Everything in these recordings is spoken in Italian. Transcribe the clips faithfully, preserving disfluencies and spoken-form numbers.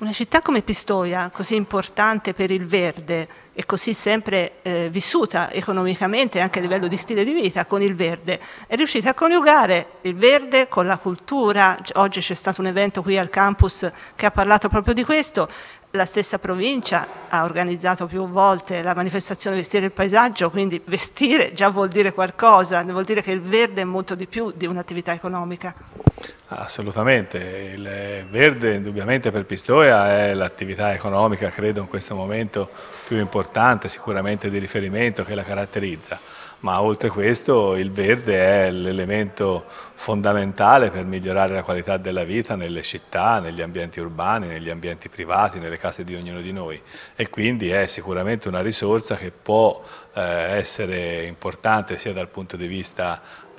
Una città come Pistoia, così importante per il verde e così sempre eh, vissuta economicamente anche a livello di stile di vita con il verde, è riuscita a coniugare il verde con la cultura. Oggi c'è stato un evento qui al campus che ha parlato proprio di questo. La stessa provincia ha organizzato più volte la manifestazione Vestire il paesaggio, quindi vestire già vuol dire qualcosa, vuol dire che il verde è molto di più di un'attività economica. Assolutamente, il verde indubbiamente per Pistoia è l'attività economica, credo in questo momento più importante, sicuramente di riferimento che la caratterizza, ma oltre questo il verde è l'elemento fondamentale per migliorare la qualità della vita nelle città, negli ambienti urbani, negli ambienti privati, nelle case di ognuno di noi e quindi è sicuramente una risorsa che può eh, essere importante sia dal punto di vista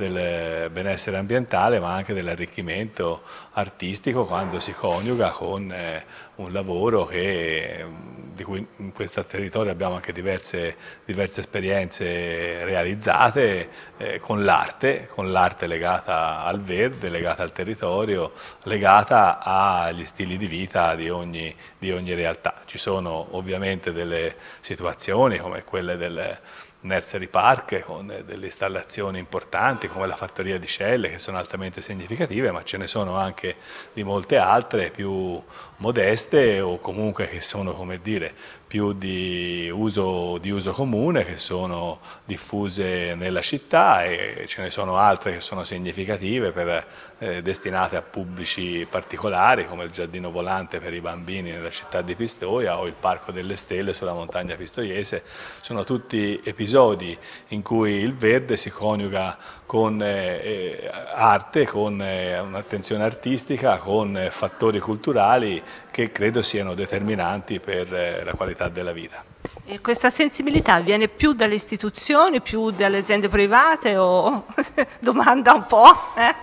del benessere ambientale ma anche dell'arricchimento artistico quando si coniuga con eh, un lavoro che, di cui in questo territorio abbiamo anche diverse, diverse esperienze realizzate eh, con l'arte, con l'arte legata al verde, legata al territorio, legata agli stili di vita di ogni, di ogni realtà. Ci sono ovviamente delle situazioni come quelle del nursery park con delle installazioni importanti come la fattoria di celle che sono altamente significative, ma ce ne sono anche di molte altre più modeste o comunque che sono, come dire, più di uso, di uso comune, che sono diffuse nella città e ce ne sono altre che sono significative per, eh, destinate a pubblici particolari come il giardino volante per i bambini nella città di Pistoia o il Parco delle Stelle sulla montagna pistoiese. Sono tutti episodi in cui il verde si coniuga con eh, arte, con eh, un'attenzione artistica, con eh, fattori culturali che credo siano determinanti per eh, la qualità della vita. E questa sensibilità viene più dalle istituzioni, più dalle aziende private o domanda un po'? Eh?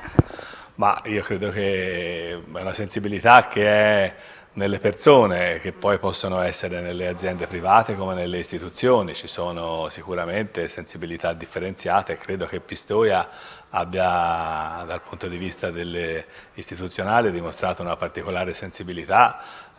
Ma io credo che è una sensibilità che è nelle persone, che poi possono essere nelle aziende private come nelle istituzioni. Ci sono sicuramente sensibilità differenziate e credo che Pistoia abbia dal punto di vista delle istituzionali dimostrato una particolare sensibilità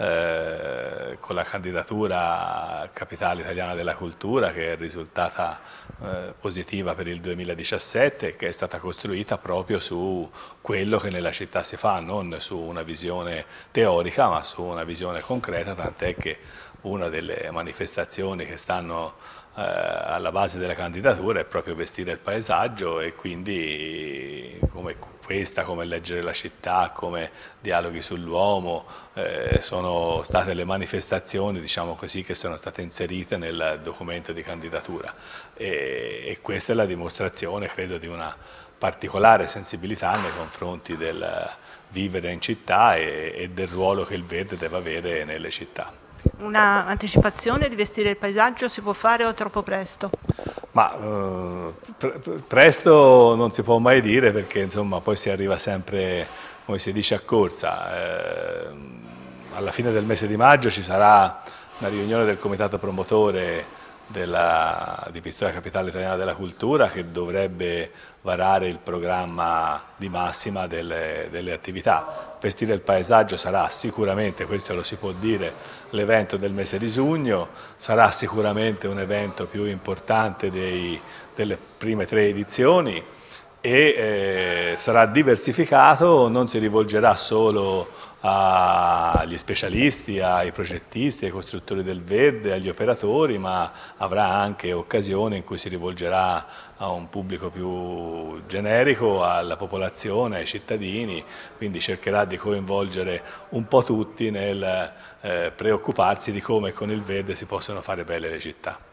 eh, con la candidatura a Capitale Italiana della Cultura che è risultata eh, positiva per il duemiladiciassette e che è stata costruita proprio su quello che nella città si fa, non su una visione teorica ma su una visione concreta, tant'è che una delle manifestazioni che stanno eh, alla base della candidatura è proprio Vestire il paesaggio e quindi come questa, come Leggere la città, come Dialoghi sull'uomo, eh, sono state le manifestazioni, diciamo così, che sono state inserite nel documento di candidatura e, e questa è la dimostrazione, credo, di una particolare sensibilità nei confronti del vivere in città e, e del ruolo che il verde deve avere nelle città. Una anticipazione di Vestire il paesaggio si può fare o è troppo presto? Ma eh, pre presto non si può mai dire perché insomma poi si arriva sempre, come si dice, a corsa. Eh, alla fine del mese di maggio ci sarà una riunione del comitato promotore della, di Pistoia Capitale Italiana della Cultura che dovrebbe varare il programma di massima delle, delle attività. Vestire il paesaggio sarà sicuramente, questo lo si può dire, l'evento del mese di giugno, sarà sicuramente un evento più importante dei, delle prime tre edizioni e eh, sarà diversificato, non si rivolgerà solo agli specialisti, ai progettisti, ai costruttori del verde, agli operatori, ma avrà anche occasioni in cui si rivolgerà a un pubblico più generico, alla popolazione, ai cittadini, quindi cercherà di coinvolgere un po' tutti nel eh, preoccuparsi di come con il verde si possono fare belle le città.